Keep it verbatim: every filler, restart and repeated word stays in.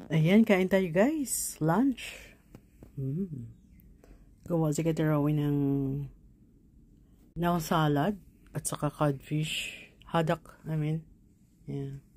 Ayan, kain tayo guys. Lunch. Mm. Gawa si Katirawin ng ng salad at saka codfish. Haddock, I mean. Yeah.